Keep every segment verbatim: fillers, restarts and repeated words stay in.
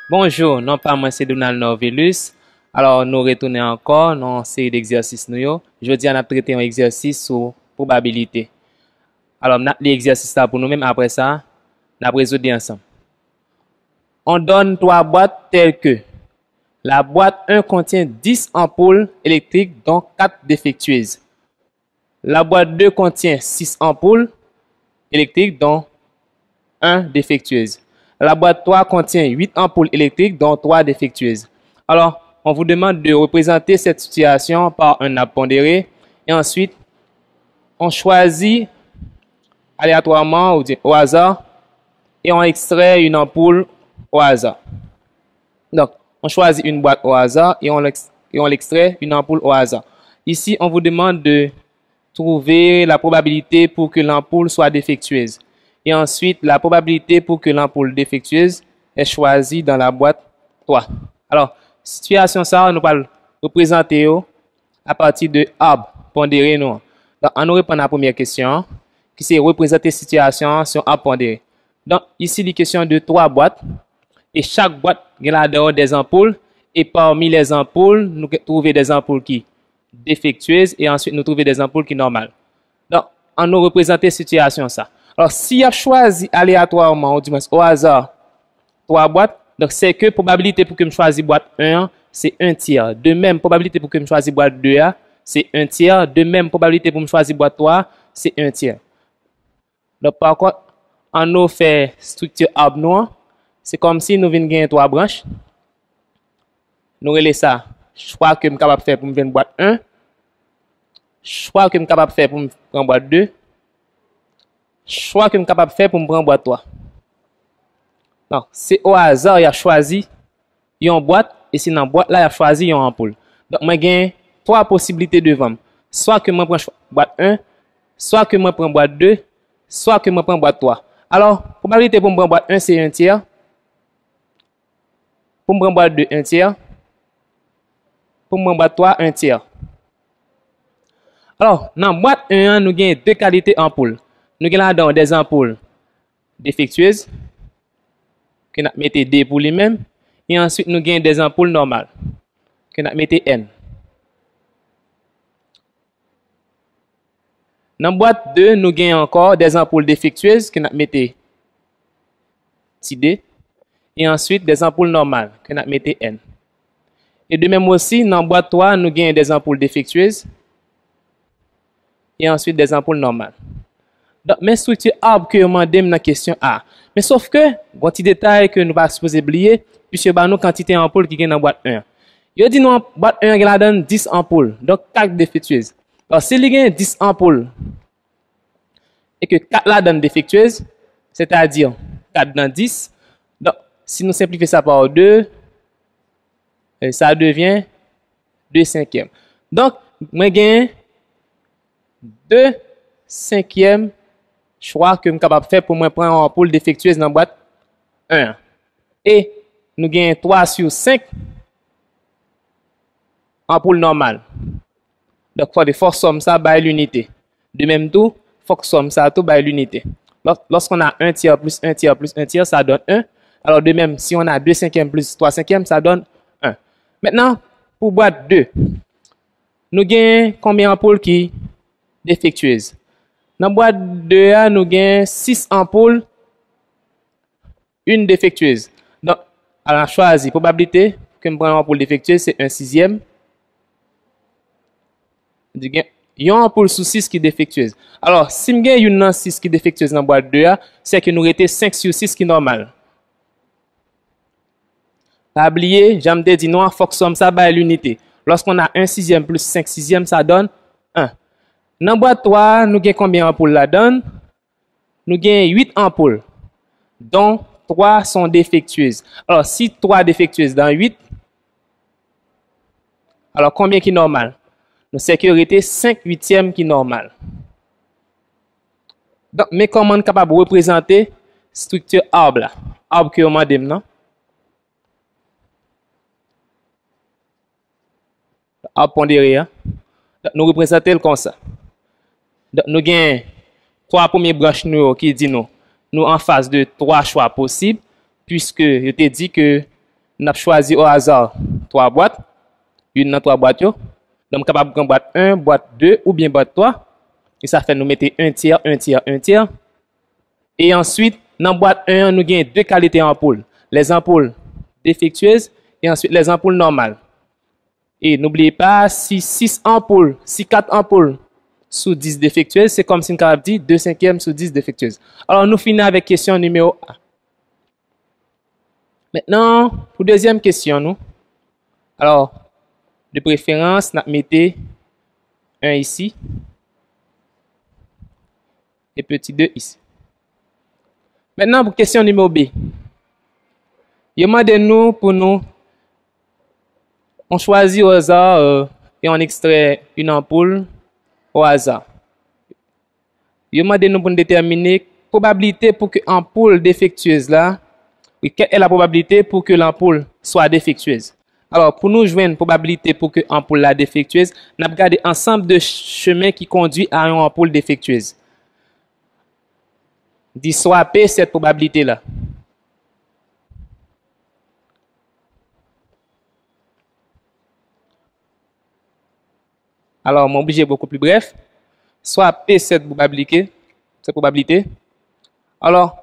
Bonjour, non pas moi c'est Donald Norvelus. Alors nous retournons encore dans une série d'exercices nous. Je dis on a traité un exercice sur probabilité. Alors l'exercice là pour nous-mêmes après ça, on a résolu ensemble. On donne trois boîtes telles que la boîte un contient dix ampoules électriques dont quatre défectueuses. La boîte deux contient six ampoules électriques dont un défectueuse. La boîte trois contient huit ampoules électriques dont trois défectueuses. Alors, on vous demande de représenter cette situation par un nappe pondéré et ensuite, on choisit aléatoirement ou au hasard et on extrait une ampoule au hasard. Donc, on choisit une boîte au hasard et on l'extrait une ampoule au hasard. Ici, on vous demande de trouver la probabilité pour que l'ampoule soit défectueuse. Et ensuite, la probabilité pour que l'ampoule défectueuse est choisie dans la boîte trois. Alors, situation ça, nous allons représenter à partir de arbre pondéré. Donc, on nous répond à la première question, qui c'est représenter situation sur arbre pondéré. Donc, ici, les questions de trois boîtes. Et chaque boîte a des ampoules. Et parmi les ampoules, nous trouvons des ampoules qui défectueuses et ensuite nous trouvons des ampoules qui normales. Donc, on nous représente situation ça. Alors, si a choisi aléatoirement, ou du moins au hasard, trois boîtes, donc c'est que probabilité pour que je choisisse boîte un, c'est un tiers. De même, probabilité pour que je choisisse boîte deux, c'est un tiers. De même, probabilité pour me choisir boîte trois, c'est un tiers. Donc, par contre, on nous fait structure arbre noir. C'est comme si nous venions gagner trois branches. Nous relais ça. Choix que je suis capable de faire pour me faire boîte un. Choix que je suis capable de faire pour me prendre boîte deux. Choix que je suis capable de faire pour me prendre boîte trois. Donc, c'est au hasard, il a choisi une boîte, et c'est dans la boîte là, il a choisi une ampoule. Donc, moi, j'ai trois possibilités devant. Soit que je prends boîte un, soit que je prends boîte deux, soit que je prends boîte trois. Alors, probabilité pour me prendre boîte un, c'est un tiers. Pour me prendre boîte deux, un tiers. Pour me prendre boîte trois, un tiers. Alors, dans la boîte un, nous avons deux qualités ampoules. Nous avons là-dedans des ampoules défectueuses, que nous mettons D pour lui-même, et ensuite nous avons des ampoules normales, que nous mettons N. Dans la boîte deux, nous avons encore des ampoules défectueuses, que nous mettons D, et ensuite des ampoules normales, que nous mettons N. Et de même aussi, dans la boîte trois, nous avons des ampoules défectueuses, et ensuite des ampoules normales. Donc, mes structures arbre que je demande dans la question A. Mais sauf que, un petit détail que nous ne pas supposé oublier, puisque nous avons quantité d'ampoules qui sont dans la boîte un. Je dis nous, boîte un, il donne dix ampoules, donc quatre défectueuses. Alors, si il y a dix ampoules, et que quatre là donne défectueuses, c'est-à-dire quatre dans dix, donc, si nous simplifions ça par deux, ça devient deux cinquièmes. Donc, moi, j'ai deux cinquièmes choix que je suis capable de faire pour moi prendre une ampoule défectueuse dans la boîte un. Et nous avons trois sur cinq ampoules normales. Donc, il faut de force somme ça by l'unité. De même tout, il faut que somme ça tout by l'unité. Lorsqu'on a un tiers plus un tiers plus un tiers, ça donne un. Alors, de même, si on a deux cinquièmes plus trois cinquièmes, ça donne un. Maintenant, pour boîte deux, nous avons combien d'ampoules qui défectueuses? Dans la boîte deux, nous avons six ampoules, une défectueuse. Donc, on choisi probabilité que je prends une ampoule défectueuse, c'est un sixième. Il y a une ampoule sous six qui est défectueuse. Alors, si je gagne une six qui est défectueuse dans la boîte deux, c'est que nous avons cinq sur six qui est normal. Pas oublier, j'aime dire non, il faut que somme ça by l'unité. Lorsqu'on a un sixième plus cinq sixièmes, ça donne un. Dans la boîte trois, nous avons combien d'ampoules là-dedans? Nous avons huit ampoules, dont trois sont défectueuses. Alors, si trois défectueuses dans huit, alors combien qui est normal? Nous sécurité cinq huitièmes qui est normal. Donc, mais comment on est capable de représenter structure arbre là? Arbre que on m'a dit, non? Arbre pondéré, hein? Donc, nous représentons comme ça. Donc, nous avons trois premières branches qui disent nous, nous en face de trois choix possibles, puisque je t'ai dit que nous avons choisi au hasard trois boîtes. Une dans trois boîtes. Yo. Donc, capable de prendre boîte un, boîte deux ou bien boîte trois. Et ça fait nous mettre un tiers, un tiers, un tiers. Et ensuite, dans boîte un, nous avons deux qualités d'ampoules. Les ampoules défectueuses et ensuite les ampoules normales. Et n'oubliez pas, si six ampoules, si quatre ampoules sous dix défectueuses, c'est comme si nous avons dit deux cinquièmes sous dix défectueuses. Alors, nous finissons avec question numéro un. Maintenant, pour deuxième question, nous. Alors, de préférence, nous mettons un ici et petit deux ici. Maintenant, pour question numéro B. Demandez-nous pour nous, on choisit au hasard euh, et on extrait une ampoule au hasard. Demandez-nous pour nous déterminer la probabilité pour que l'ampoule défectueuse là, oui, quelle est la probabilité pour que l'ampoule soit défectueuse. Alors, pour nous jouer une probabilité pour que l'ampoule soit défectueuse, nous avons regardé ensemble de chemins qui conduisent à une ampoule défectueuse. Dis soit P cette probabilité là. Alors, mon objet est beaucoup plus bref. Soit P cette probabilité. Cette probabilité. Alors,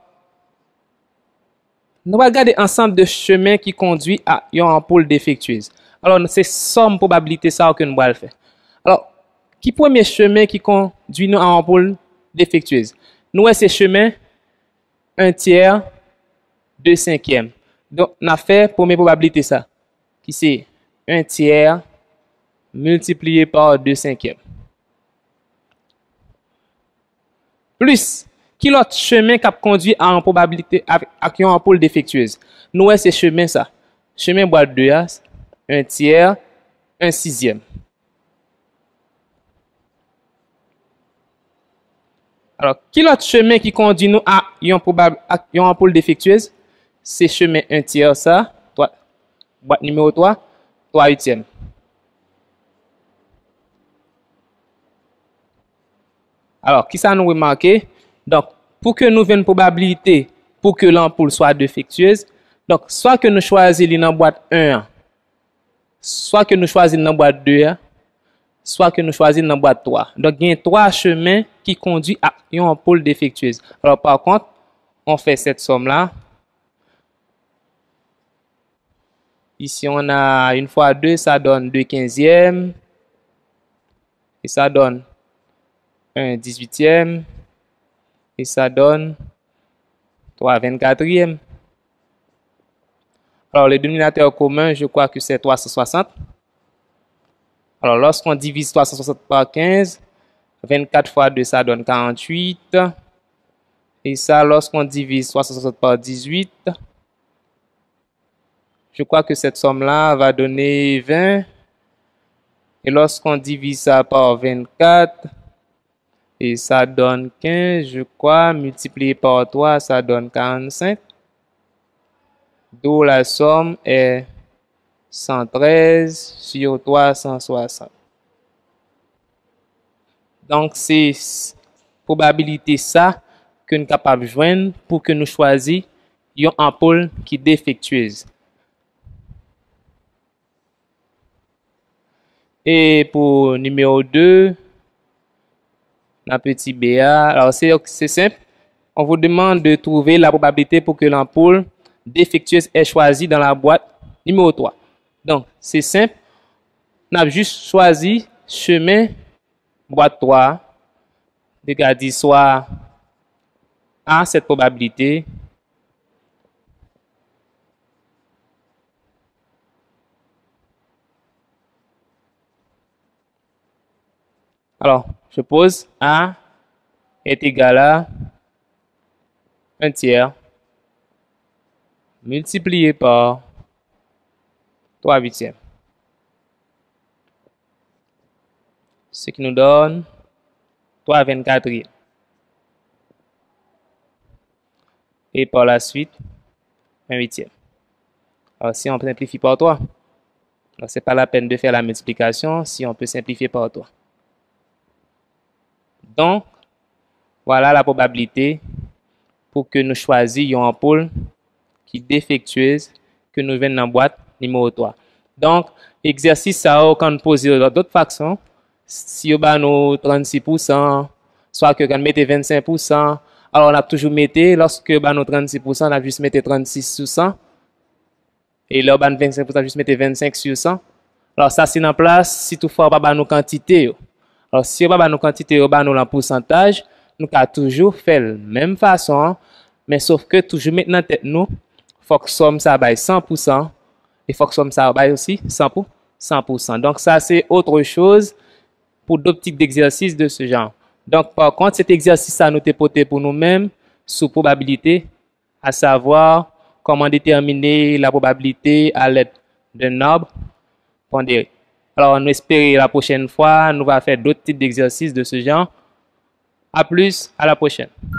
nous allons regarder ensemble de chemins qui conduisent à une ampoule défectueuse. Alors, c'est somme probabilité ça que nous allons faire. Alors, qui premier chemin qui conduit nous à une ampoule défectueuse? Nous, c'est chemin un tiers, deux cinquièmes. Donc, on a fait première probabilité ça, qui c'est un tiers multiplié par deux cinquièmes. Plus, qui l'autre chemin qui a conduit à une probabilité avec une ampoule défectueuse? Nous, c'est chemin ça. Chemin boîte deux, un tiers, un sixième. Alors, qui l'autre chemin qui conduit nous à une ampoule défectueuse? C'est chemin un tiers ça, boîte numéro trois, trois huitièmes. Alors, qui ça nous remarquer? Donc, pour que nous ayons une probabilité pour que l'ampoule soit défectueuse, donc, soit que nous choisissons dans boîte un, soit que nous choisissons dans boîte deux, soit que nous choisissons dans boîte trois. Donc, il y a trois chemins qui conduisent à une ampoule défectueuse. Alors, par contre, on fait cette somme-là. Ici, on a une fois deux, ça donne deux quinzièmes. Et ça donne un dix-huitième. Et ça donne trois vingt-quatrième. Alors, le dénominateur commun, je crois que c'est trois cent soixante. Alors, lorsqu'on divise trois cent soixante par quinze, vingt-quatre fois deux, ça donne quarante-huit. Et ça, lorsqu'on divise trois cent soixante par dix-huit, je crois que cette somme-là va donner vingt. Et lorsqu'on divise ça par vingt-quatre, et ça donne quinze, je crois, multiplié par trois, ça donne quarante-cinq. D'où la somme est cent treize sur trois cent soixante. Donc, c'est probabilité ça que nous sommes capables de joindre pour que nous choisissions une ampoule qui est défectueuse. Et pour numéro deux, la petit B A, alors c'est simple. On vous demande de trouver la probabilité pour que l'ampoule défectueuse est choisie dans la boîte numéro trois. Donc, c'est simple. On a juste choisi chemin boîte trois. Regardez soit à cette probabilité. Alors, je pose A est égal à un tiers multiplié par trois huitièmes. Ce qui nous donne trois vingt-quatrième. Et par la suite, un huitième. Alors, si on simplifie par trois, ce n'est pas la peine de faire la multiplication si on peut simplifier par trois. Donc, voilà la probabilité pour que nous choisissions une ampoule qui est défectueuse, que nous venons dans la boîte numéro trois. Donc, exercice ça, quand on pose d'autres façons, si on a nous trente-six pour cent, soit que quand on mette vingt-cinq pour cent, alors on a toujours mis, lorsque on a nous trente-six pour cent, on a juste mis trente-six sur cent. Et là, on a vingt-cinq pour cent, juste mettre vingt-cinq sur cent. Alors, ça, c'est en place si toutefois on a nos quantités. Alors, si on a nos quantités, on a nos pourcentage, nous avons toujours fait la même façon, mais sauf que toujours maintenant, tête nous, il faut que somme ça baille cent pour cent et il faut que somme ça baille aussi cent pour cent. Donc, ça, c'est autre chose pour d'autres types d'exercices de ce genre. Donc, par contre, cet exercice, ça nous est porté pour nous-mêmes sous probabilité, à savoir comment déterminer la probabilité à l'aide d'un arbre pondéré. Alors, nous espérons la prochaine fois, nous allons faire d'autres types d'exercices de ce genre. À plus, à la prochaine.